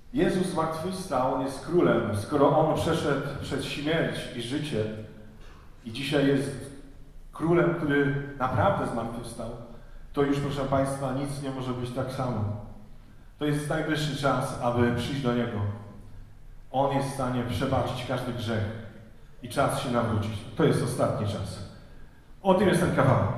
Jezus zmartwychwstał, On jest królem. Skoro On przeszedł przez śmierć i życie i dzisiaj jest królem, który naprawdę zmartwychwstał, to już, proszę Państwa, nic nie może być tak samo. To jest najwyższy czas, aby przyjść do Niego. On jest w stanie przebaczyć każdy grzech i czas się nawrócić. To jest ostatni czas. O tym jest ten kawałek.